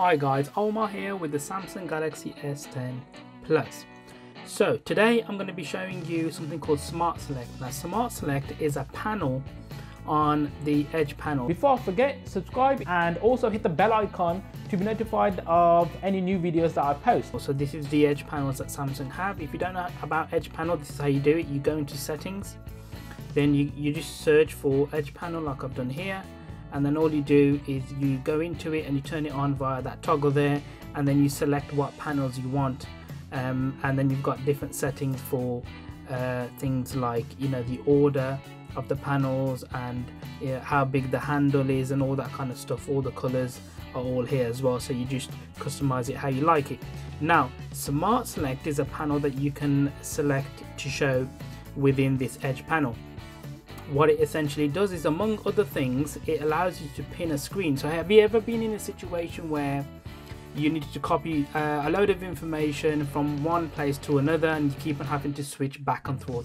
Hi guys, Omar here with the Samsung Galaxy S10 Plus. So today I'm going to be showing you something called Smart Select. Now Smart Select is a panel on the Edge panel. Before I forget, subscribe and also hit the bell icon to be notified of any new videos that I post. So this is the Edge panels that Samsung have. If you don't know about Edge panel, this is how you do it. You go into settings, then you just search for Edge panel like I've done here. And then all you do is you go into it and you turn it on via that toggle there, and then you select what panels you want, and then you've got different settings for things like, you know, the order of the panels and how big the handle is and all that kind of stuff. All the colors are all here as well, so you just customize it how you like it. Now Smart Select is a panel that you can select to show within this Edge panel. What it essentially does is, among other things, it allows you to pin a screen. So have you ever been in a situation where you need to copy a load of information from one place to another and you keep on having to switch back and forth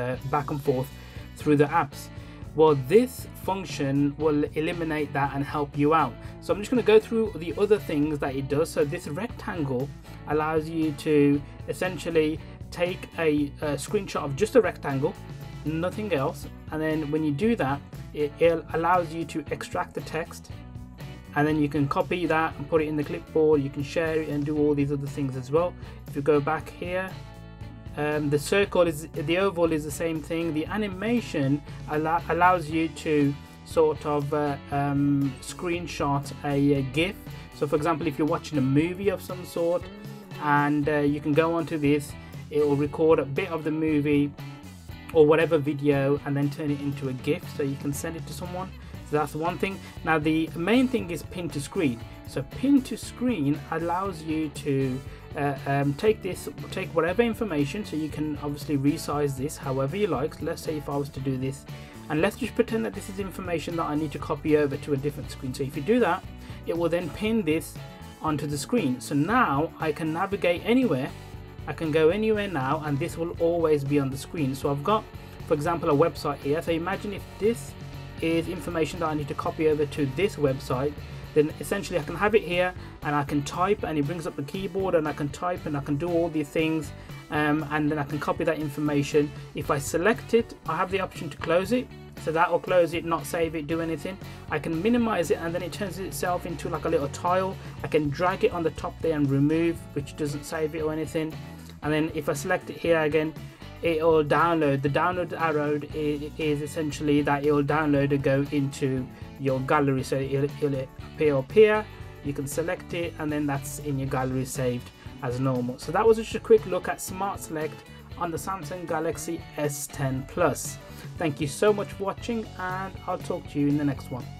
through the apps? Well, this function will eliminate that and help you out. So I'm just going to go through the other things that it does. So this rectangle allows you to essentially take a screenshot of just a rectangle, nothing else, and then when you do that, it allows you to extract the text, and then you can copy that and put it in the clipboard. You can share it and do all these other things as well. If you go back here, the circle is, the oval is the same thing. The animation allows you to sort of screenshot a GIF. So for example, if you're watching a movie of some sort, and you can go onto this, it will record a bit of the movie or whatever video and then turn it into a GIF so you can send it to someone. So that's one thing. Now the main thing is pin to screen. So pin to screen allows you to take whatever information, so you can obviously resize this however you like. So let's say if I was to do this, and let's just pretend that this is information that I need to copy over to a different screen. So if you do that, it will then pin this onto the screen. So now I can navigate anywhere. I can go anywhere now, and this will always be on the screen. So I've got, for example, a website here. So imagine if this is information that I need to copy over to this website, then essentially I can have it here and I can type, and it brings up the keyboard, and I can type and I can do all these things, and then I can copy that information. If I select it, I have the option to close it. So that will close it, not save it, do anything. I can minimize it, and then it turns itself into like a little tile. I can drag it on the top there and remove, which doesn't save it or anything. And then if I select it here again, it will download. The download arrow is essentially that it will download and go into your gallery. So it'll appear up here, you can select it, and then that's in your gallery saved as normal. So that was just a quick look at Smart Select on the Samsung Galaxy S10 Plus. Thank you so much for watching, and I'll talk to you in the next one.